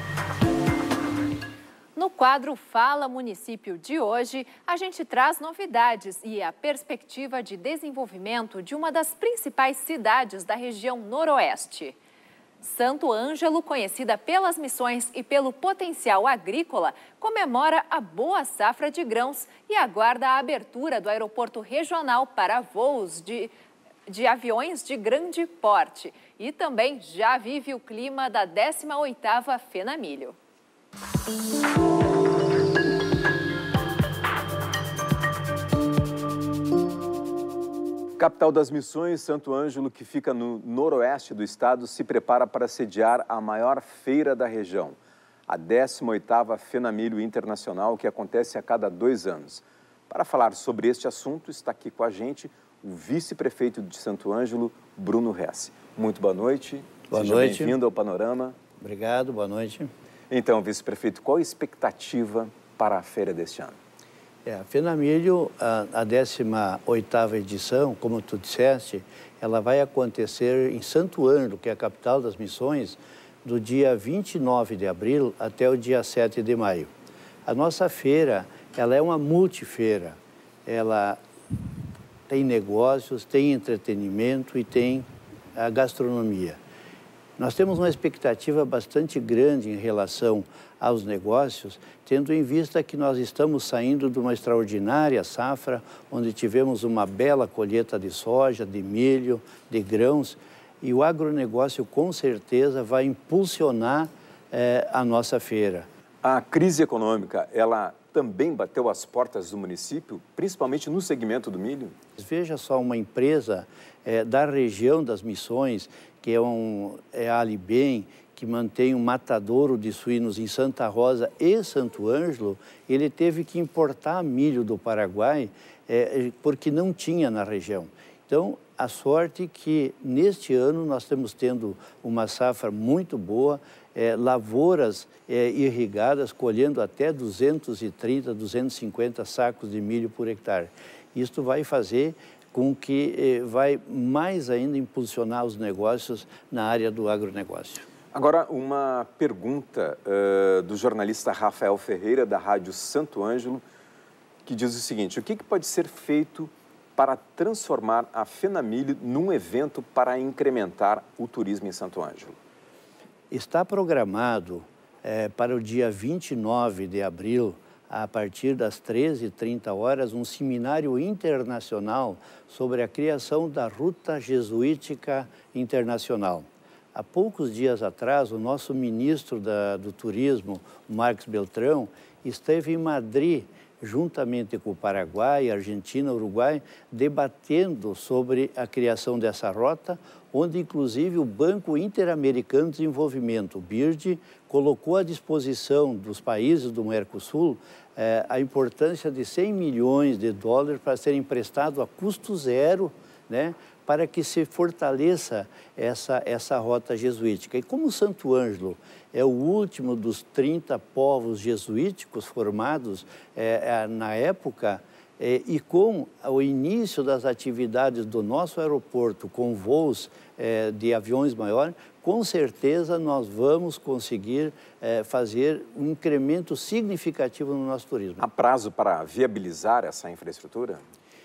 No quadro Fala Município de hoje, a gente traz novidades e a perspectiva de desenvolvimento de uma das principais cidades da região noroeste. Santo Ângelo, conhecida pelas missões e pelo potencial agrícola, comemora a boa safra de grãos e aguarda a abertura do aeroporto regional para voos de aviões de grande porte. E também já vive o clima da 18ª Fenamilho. Capital das Missões, Santo Ângelo, que fica no noroeste do estado, se prepara para sediar a maior feira da região, a 18ª Fenamilho Internacional, que acontece a cada 2 anos. Para falar sobre este assunto, está aqui com a gente o vice-prefeito de Santo Ângelo, Bruno Hesse. Muito boa noite. Boa Seja noite. bem-vindo ao Panorama. Obrigado, boa noite. Então, vice-prefeito, qual a expectativa para a feira deste ano? A FENAMILHO, a 18ª edição, como tu disseste, ela vai acontecer em Santo Ângelo, que é a capital das missões, do dia 29 de abril até o dia 7 de maio. A nossa feira, ela é uma multifeira. Ela tem negócios, tem entretenimento e tem a gastronomia. Nós temos uma expectativa bastante grande em relação aos negócios, tendo em vista que nós estamos saindo de uma extraordinária safra, onde tivemos uma bela colheita de soja, de milho, de grãos, e o agronegócio com certeza vai impulsionar a nossa feira. A crise econômica, ela também bateu as portas do município, principalmente no segmento do milho? Veja só, uma empresa da região das Missões, que é a Alibem, que mantém um matadouro de suínos em Santa Rosa e Santo Ângelo, ele teve que importar milho do Paraguai porque não tinha na região. Então, a sorte que neste ano nós estamos tendo uma safra muito boa, lavouras irrigadas, colhendo até 230, 250 sacos de milho por hectare. Isto vai fazer com que vai mais ainda impulsionar os negócios na área do agronegócio. Agora, uma pergunta do jornalista Rafael Ferreira, da Rádio Santo Ângelo, que diz o seguinte: o que pode ser feito para transformar a FENAMILHO num evento para incrementar o turismo em Santo Ângelo? Está programado para o dia 29 de abril, a partir das 13h30, um seminário internacional sobre a criação da Ruta Jesuítica Internacional. Há poucos dias atrás, o nosso ministro do Turismo, Marcos Beltrão, esteve em Madrid, juntamente com o Paraguai, Argentina, Uruguai, debatendo sobre a criação dessa rota, onde inclusive o Banco Interamericano de Desenvolvimento, o BIRD, colocou à disposição dos países do Mercosul a importância de 100 milhões de dólares para ser emprestado a custo zero, né, para que se fortaleça essa rota jesuítica. E como Santo Ângelo é o último dos 30 povos jesuíticos formados na época, e com o início das atividades do nosso aeroporto, com voos de aviões maiores, com certeza nós vamos conseguir fazer um incremento significativo no nosso turismo. Há prazo para viabilizar essa infraestrutura?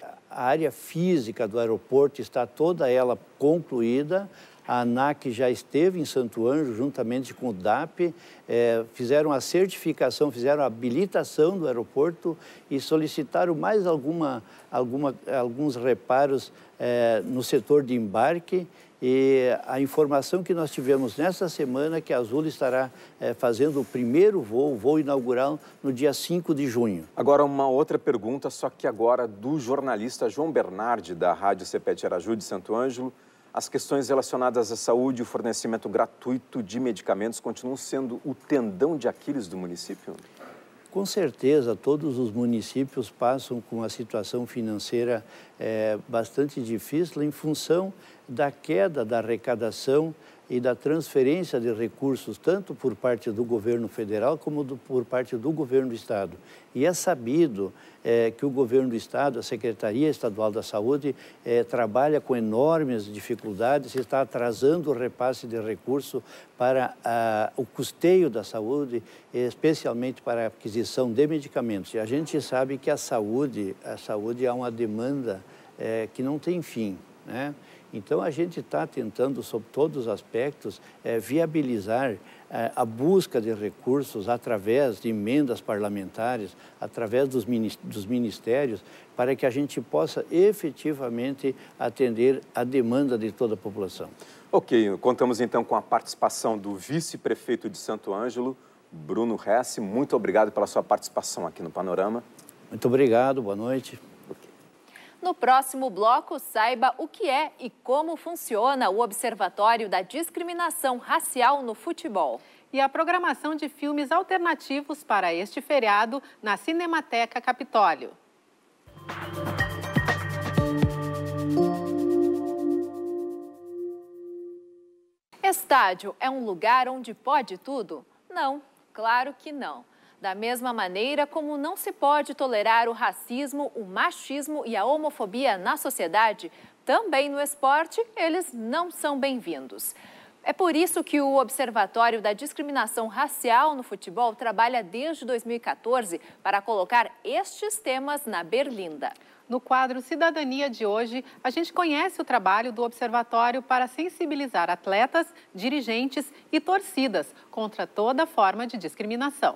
A área física do aeroporto está toda ela concluída. A ANAC já esteve em Santo Ângelo, juntamente com o DAP, fizeram a certificação, fizeram a habilitação do aeroporto e solicitaram mais alguns reparos no setor de embarque. E a informação que nós tivemos nesta semana é que a Azul estará fazendo o primeiro voo, o voo inaugural, no dia 5 de junho. Agora, uma outra pergunta, só que agora do jornalista João Bernardi, da Rádio CPET Araju de Santo Ângelo. As questões relacionadas à saúde e o fornecimento gratuito de medicamentos continuam sendo o tendão de Aquiles do município? Com certeza, todos os municípios passam com uma situação financeira bastante difícil em função da queda da arrecadação e da transferência de recursos, tanto por parte do governo federal como por parte do governo do estado. E é sabido que o governo do estado, a Secretaria Estadual da Saúde, trabalha com enormes dificuldades e está atrasando o repasse de recursos para o custeio da saúde, especialmente para a aquisição de medicamentos. E a gente sabe que a saúde é uma demanda que não tem fim, né? Então, a gente está tentando, sob todos os aspectos, viabilizar a busca de recursos através de emendas parlamentares, através dos ministérios, para que a gente possa efetivamente atender a demanda de toda a população. Ok, contamos então com a participação do vice-prefeito de Santo Ângelo, Bruno Hesse. Muito obrigado pela sua participação aqui no Panorama. Muito obrigado, boa noite. No próximo bloco, saiba o que é e como funciona o Observatório da Discriminação Racial no Futebol. E a programação de filmes alternativos para este feriado na Cinemateca Capitólio. Estádio é um lugar onde pode tudo? Não, claro que não. Da mesma maneira como não se pode tolerar o racismo, o machismo e a homofobia na sociedade, também no esporte eles não são bem-vindos. É por isso que o Observatório da Discriminação Racial no Futebol trabalha desde 2014 para colocar estes temas na berlinda. No quadro Cidadania de hoje, a gente conhece o trabalho do Observatório para sensibilizar atletas, dirigentes e torcidas contra toda forma de discriminação.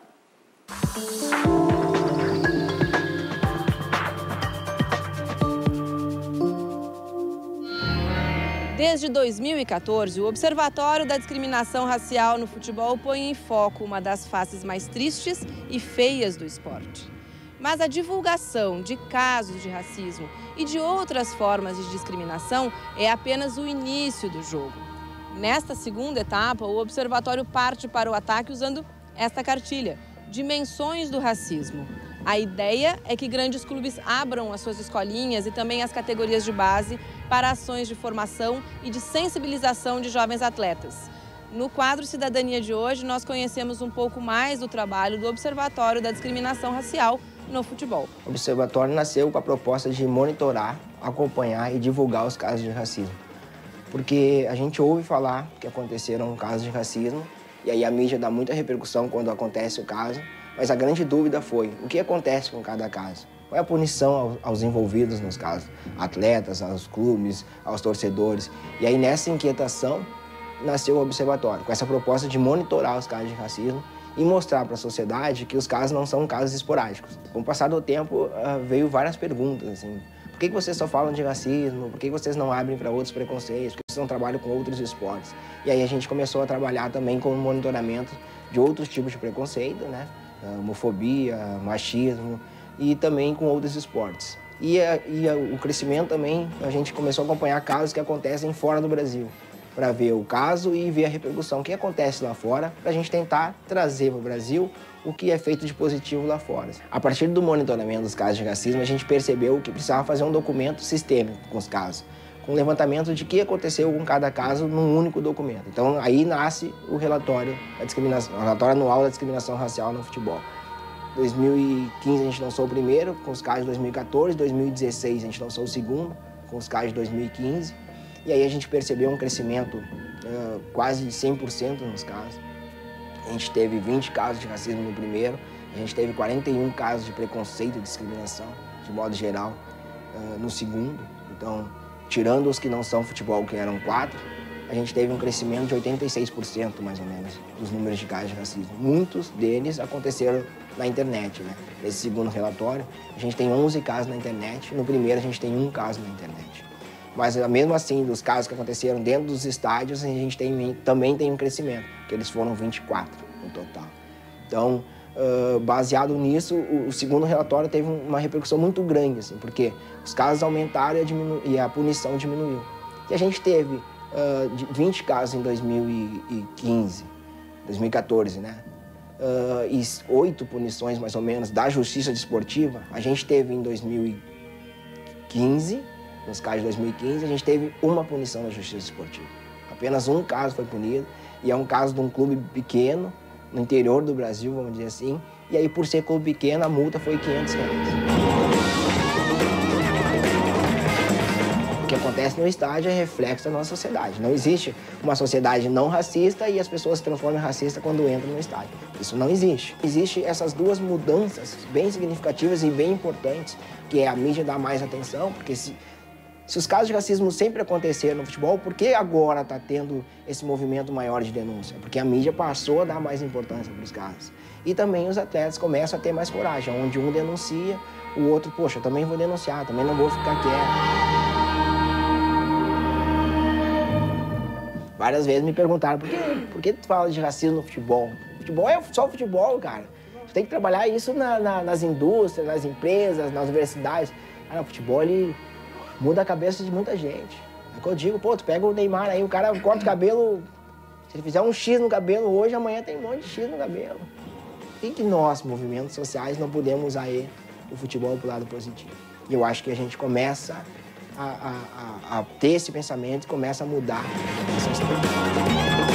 Desde 2014, o Observatório da Discriminação Racial no Futebol põe em foco uma das faces mais tristes e feias do esporte. Mas a divulgação de casos de racismo e de outras formas de discriminação é apenas o início do jogo. Nesta segunda etapa, o Observatório parte para o ataque usando esta cartilha, Dimensões do Racismo. A ideia é que grandes clubes abram as suas escolinhas e também as categorias de base para ações de formação e de sensibilização de jovens atletas. No quadro Cidadania de hoje, nós conhecemos um pouco mais do trabalho do Observatório da Discriminação Racial no futebol. O Observatório nasceu com a proposta de monitorar, acompanhar e divulgar os casos de racismo. Porque a gente ouve falar que aconteceram casos de racismo e aí a mídia dá muita repercussão quando acontece o caso, mas a grande dúvida foi o que acontece com cada caso? Qual é a punição aos envolvidos nos casos? Atletas, aos clubes, aos torcedores. E aí nessa inquietação nasceu o Observatório, com essa proposta de monitorar os casos de racismo e mostrar para a sociedade que os casos não são casos esporádicos. Com o passar do tempo, veio várias perguntas, assim, por que vocês só falam de racismo? Por que vocês não abrem para outros preconceitos? Por que vocês não trabalham com outros esportes? E aí a gente começou a trabalhar também com o monitoramento de outros tipos de preconceito, né? Homofobia, machismo e também com outros esportes. E o crescimento também, a gente começou a acompanhar casos que acontecem fora do Brasil, para ver o caso e ver a repercussão, o que acontece lá fora, para a gente tentar trazer para o Brasil o que é feito de positivo lá fora. A partir do monitoramento dos casos de racismo, a gente percebeu que precisava fazer um documento sistêmico com os casos, com levantamento de o que aconteceu com cada caso num único documento. Então, aí nasce o relatório da discriminação, o relatório anual da discriminação racial no futebol. 2015 a gente lançou o primeiro, com os casos de 2014, 2016 a gente lançou o segundo, com os casos de 2015, e aí a gente percebeu um crescimento quase de 100% nos casos. A gente teve 20 casos de racismo no primeiro, a gente teve 41 casos de preconceito e discriminação, de modo geral, no segundo. Então, tirando os que não são futebol, que eram 4, a gente teve um crescimento de 86%, mais ou menos, dos números de casos de racismo. Muitos deles aconteceram na internet, né? Nesse segundo relatório, a gente tem 11 casos na internet, no primeiro a gente tem 1 caso na internet. Mas, mesmo assim, dos casos que aconteceram dentro dos estádios, a gente também tem um crescimento, que eles foram 24 no total. Então, baseado nisso, o segundo relatório teve uma repercussão muito grande, assim, porque os casos aumentaram e a punição diminuiu. E a gente teve 20 casos em 2015, 2014, né? E 8 punições, mais ou menos, da Justiça Desportiva. A gente teve em 2015, nos casos de 2015, a gente teve uma punição da Justiça Desportiva. Apenas um caso foi punido, e é um caso de um clube pequeno, no interior do Brasil, vamos dizer assim, e aí, por ser clube pequeno, a multa foi R$500. O que acontece no estádio é reflexo da nossa sociedade. Não existe uma sociedade não racista e as pessoas se transformam em racistas quando entram no estádio. Isso não existe. Existem essas duas mudanças bem significativas e bem importantes, que é a mídia dar mais atenção, porque se os casos de racismo sempre aconteceram no futebol, por que agora está tendo esse movimento maior de denúncia? Porque a mídia passou a dar mais importância para os casos. E também os atletas começam a ter mais coragem, onde um denuncia, o outro, poxa, eu também vou denunciar, também não vou ficar quieto. Várias vezes me perguntaram, por que tu fala de racismo no futebol? Futebol é só futebol, cara. Tu tem que trabalhar isso nas indústrias, nas empresas, nas universidades. Cara, o futebol, ele muda a cabeça de muita gente. É o que eu digo, pô, tu pega o Neymar aí, o cara corta o cabelo, se ele fizer um X no cabelo hoje, amanhã tem um monte de X no cabelo. Por que nós, movimentos sociais, não podemos usar o futebol pro lado positivo? E eu acho que a gente começa a ter esse pensamento e começa a mudar essa história.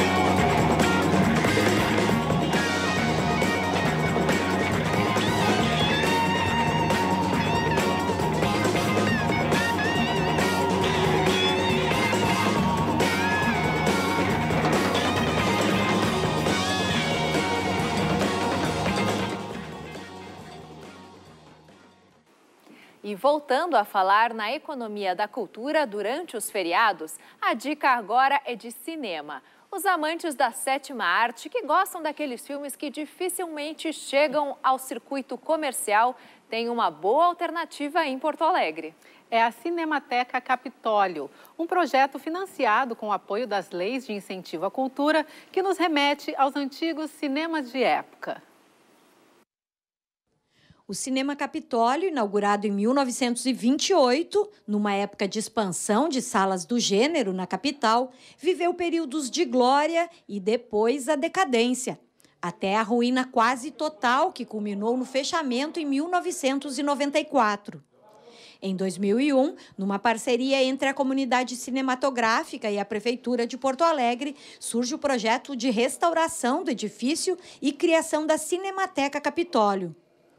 E voltando a falar na economia da cultura durante os feriados, a dica agora é de cinema. Os amantes da sétima arte, que gostam daqueles filmes que dificilmente chegam ao circuito comercial, têm uma boa alternativa em Porto Alegre. É a Cinemateca Capitólio, um projeto financiado com o apoio das leis de incentivo à cultura que nos remete aos antigos cinemas de época. O Cinema Capitólio, inaugurado em 1928, numa época de expansão de salas do gênero na capital, viveu períodos de glória e depois a decadência, até a ruína quase total que culminou no fechamento em 1994. Em 2001, numa parceria entre a comunidade cinematográfica e a Prefeitura de Porto Alegre, surge o projeto de restauração do edifício e criação da Cinemateca Capitólio.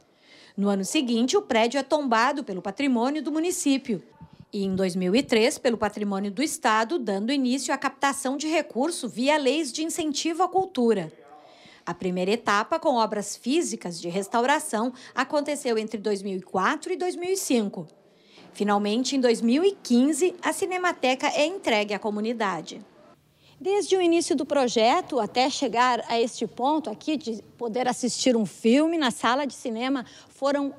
No ano seguinte, o prédio é tombado pelo patrimônio do município. E em 2003, pelo patrimônio do Estado, dando início à captação de recurso via leis de incentivo à cultura. A primeira etapa, com obras físicas de restauração, aconteceu entre 2004 e 2005. Finalmente, em 2015, a Cinemateca é entregue à comunidade. Desde o início do projeto até chegar a este ponto aqui de poder assistir um filme na sala de cinema, foram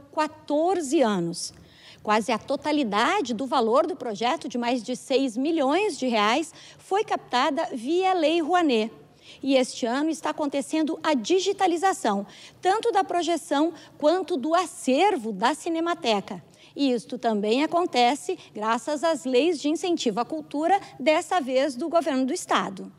14 anos. Quase a totalidade do valor do projeto, de mais de 6 milhões de reais, foi captada via Lei Rouanet. E este ano está acontecendo a digitalização, tanto da projeção quanto do acervo da Cinemateca. E isto também acontece graças às leis de incentivo à cultura, dessa vez do governo do estado.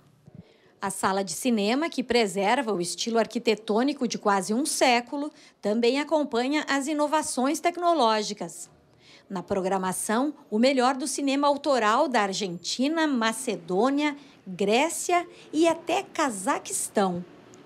A sala de cinema, que preserva o estilo arquitetônico de quase um século, também acompanha as inovações tecnológicas. Na programação, o melhor do cinema autoral da Argentina, Macedônia, Grécia e até Cazaquistão.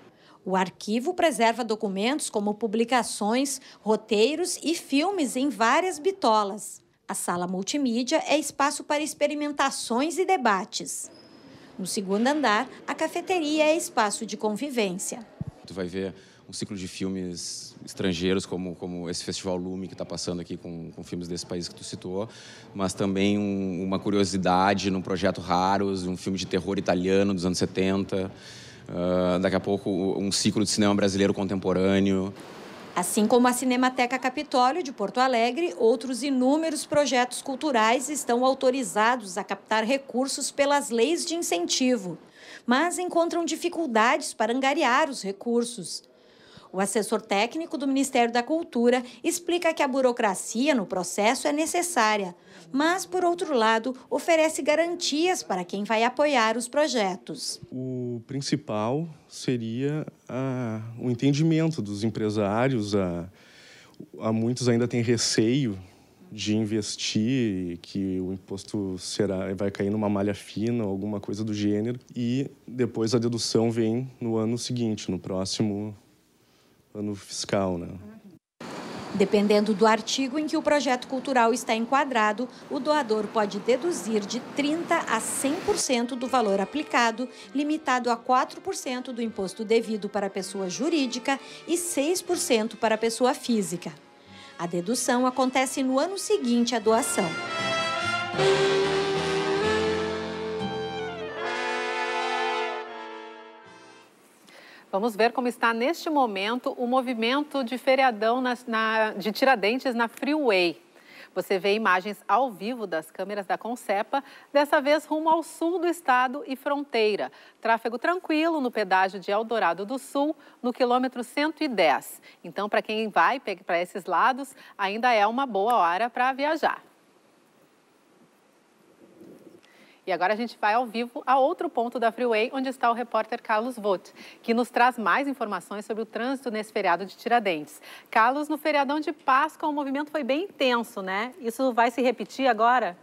O arquivo preserva documentos como publicações, roteiros e filmes em várias bitolas. A sala multimídia é espaço para experimentações e debates. No segundo andar, a cafeteria é espaço de convivência. Tu vai ver um ciclo de filmes estrangeiros, como esse Festival Lume que está passando aqui com filmes desse país que tu citou, mas também uma curiosidade num projeto Raros, um filme de terror italiano dos anos 70. Daqui a pouco um ciclo de cinema brasileiro contemporâneo. Assim como a Cinemateca Capitólio de Porto Alegre, outros inúmeros projetos culturais estão autorizados a captar recursos pelas leis de incentivo, mas encontram dificuldades para angariar os recursos. O assessor técnico do Ministério da Cultura explica que a burocracia no processo é necessária, mas, por outro lado, oferece garantias para quem vai apoiar os projetos. O principal seria o entendimento dos empresários. Muitos ainda têm receio de investir, que o imposto vai cair numa malha fina, alguma coisa do gênero, e depois a dedução vem no ano seguinte, no próximo ano fiscal, né? Dependendo do artigo em que o projeto cultural está enquadrado, o doador pode deduzir de 30% a 100% do valor aplicado, limitado a 4% do imposto devido para a pessoa jurídica e 6% para a pessoa física. A dedução acontece no ano seguinte à doação. Vamos ver como está neste momento o movimento de feriadão de Tiradentes na Freeway. Você vê imagens ao vivo das câmeras da Concepa, dessa vez rumo ao sul do estado e fronteira. Tráfego tranquilo no pedágio de Eldorado do Sul, no quilômetro 110. Então, para quem vai para esses lados, ainda é uma boa hora para viajar. E agora a gente vai ao vivo a outro ponto da Freeway, onde está o repórter Carlos Vogt, que nos traz mais informações sobre o trânsito nesse feriado de Tiradentes. Carlos, no feriadão de Páscoa o movimento foi bem intenso, né? Isso vai se repetir agora?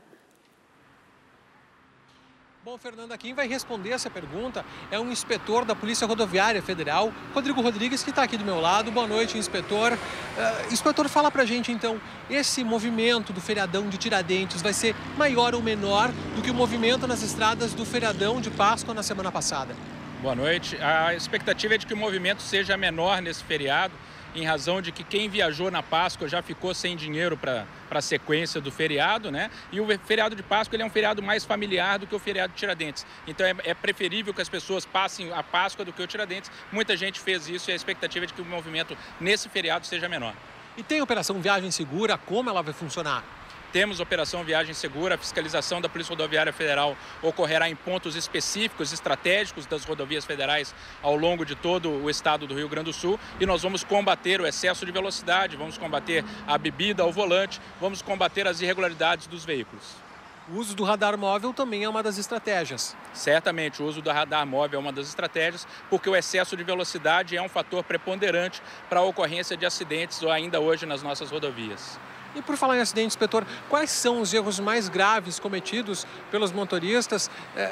Bom, Fernanda, quem vai responder essa pergunta é um inspetor da Polícia Rodoviária Federal, Rodrigo Rodrigues, que está aqui do meu lado. Boa noite, inspetor. Inspetor, fala pra gente, então, esse movimento do feriadão de Tiradentes vai ser maior ou menor do que o movimento nas estradas do feriadão de Páscoa na semana passada? Boa noite. A expectativa é de que o movimento seja menor nesse feriado, em razão de que quem viajou na Páscoa já ficou sem dinheiro para a sequência do feriado, né? E o feriado de Páscoa ele é um feriado mais familiar do que o feriado de Tiradentes. Então é preferível que as pessoas passem a Páscoa do que o Tiradentes. Muita gente fez isso e a expectativa é de que o movimento nesse feriado seja menor. E tem Operação Viagem Segura, como ela vai funcionar? Temos Operação Viagem Segura, a fiscalização da Polícia Rodoviária Federal ocorrerá em pontos específicos, estratégicos das rodovias federais ao longo de todo o estado do Rio Grande do Sul e nós vamos combater o excesso de velocidade, vamos combater a bebida ao volante, vamos combater as irregularidades dos veículos. O uso do radar móvel também é uma das estratégias. Certamente, o uso do radar móvel é uma das estratégias, porque o excesso de velocidade é um fator preponderante para a ocorrência de acidentes ainda hoje nas nossas rodovias. E por falar em acidente, inspetor, quais são os erros mais graves cometidos pelos motoristas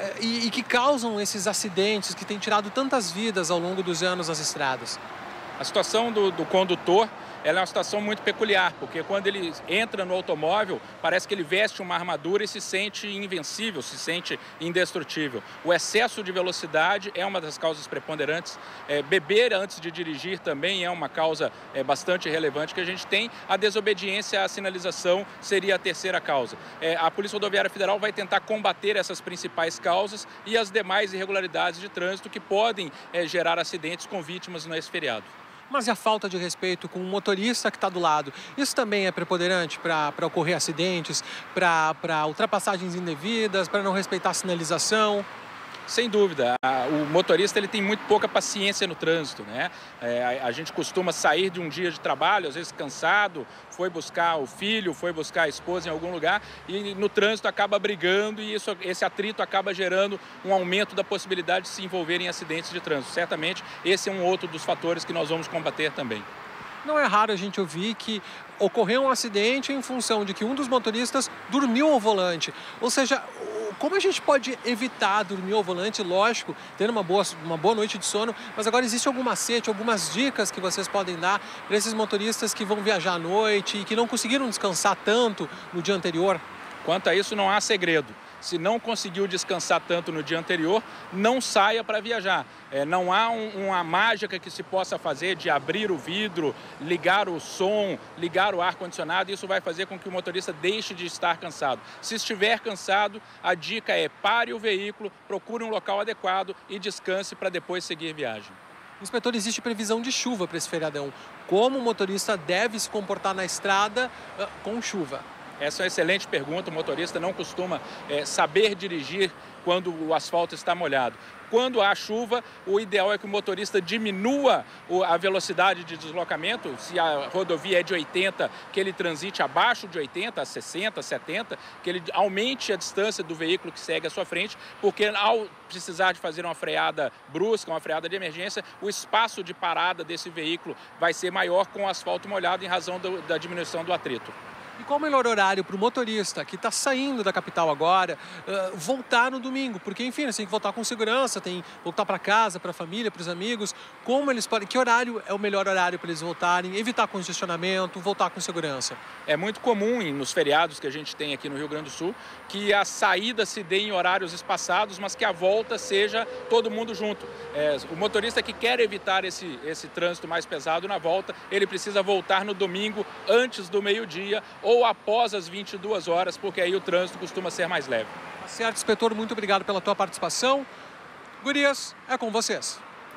e que causam esses acidentes que têm tirado tantas vidas ao longo dos anos nas estradas? A situação do condutor ela é uma situação muito peculiar, porque quando ele entra no automóvel, parece que ele veste uma armadura e se sente invencível, se sente indestrutível. O excesso de velocidade é uma das causas preponderantes. Beber antes de dirigir também é uma causa bastante relevante que a gente tem. A desobediência à sinalização seria a terceira causa. A Polícia Rodoviária Federal vai tentar combater essas principais causas e as demais irregularidades de trânsito que podem gerar acidentes com vítimas nesse feriado. Mas e a falta de respeito com o motorista que está do lado? Isso também é preponderante para ocorrer acidentes, para ultrapassagens indevidas, para não respeitar a sinalização? Sem dúvida, o motorista ele tem muito pouca paciência no trânsito, né? A gente costuma sair de um dia de trabalho, às vezes cansado, foi buscar o filho, foi buscar a esposa em algum lugar e no trânsito acaba brigando e esse atrito acaba gerando um aumento da possibilidade de se envolver em acidentes de trânsito. Certamente esse é um outro dos fatores que nós vamos combater também. Não é raro a gente ouvir que ocorreu um acidente em função de que um dos motoristas dormiu ao volante. Ou seja, como a gente pode evitar dormir ao volante? Lógico, ter uma boa noite de sono, mas agora existe algum macete, algumas dicas que vocês podem dar para esses motoristas que vão viajar à noite e que não conseguiram descansar tanto no dia anterior? Quanto a isso, não há segredo. Se não conseguiu descansar tanto no dia anterior, não saia para viajar. Não há uma mágica que se possa fazer de abrir o vidro, ligar o som, ligar o ar-condicionado. Isso vai fazer com que o motorista deixe de estar cansado. Se estiver cansado, a dica é pare o veículo, procure um local adequado e descanse para depois seguir viagem. Inspetor, existe previsão de chuva para esse feriadão. Como o motorista deve se comportar na estrada com chuva? Essa é uma excelente pergunta. O motorista não costuma saber dirigir quando o asfalto está molhado. Quando há chuva, o ideal é que o motorista diminua a velocidade de deslocamento. Se a rodovia é de 80, que ele transite abaixo de 80, a 60, 70, que ele aumente a distância do veículo que segue à sua frente, porque ao precisar de fazer uma freada brusca, uma freada de emergência, o espaço de parada desse veículo vai ser maior com o asfalto molhado em razão da diminuição do atrito. E qual o melhor horário para o motorista que está saindo da capital agora voltar no domingo? Porque, enfim, eles têm que voltar com segurança, tem que voltar para casa, para a família, para os amigos. Como eles podem? Que horário é o melhor horário para eles voltarem? Evitar congestionamento, voltar com segurança? É muito comum nos feriados que a gente tem aqui no Rio Grande do Sul que a saída se dê em horários espaçados, mas que a volta seja todo mundo junto. O motorista que quer evitar esse trânsito mais pesado na volta, ele precisa voltar no domingo antes do meio-dia ou após as 22 horas, porque aí o trânsito costuma ser mais leve. Certo, inspetor, muito obrigado pela tua participação. Gurias, é com vocês.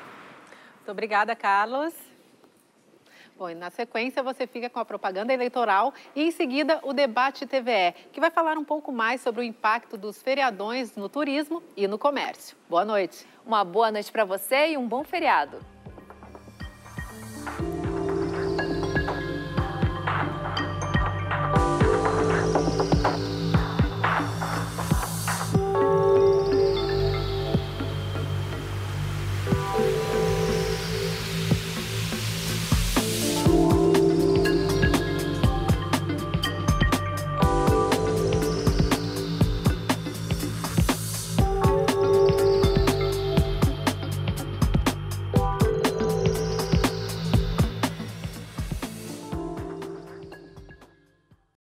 Muito obrigada, Carlos. Bom, e na sequência você fica com a propaganda eleitoral e em seguida o debate TVE, que vai falar um pouco mais sobre o impacto dos feriadões no turismo e no comércio. Boa noite. Uma boa noite para você e um bom feriado.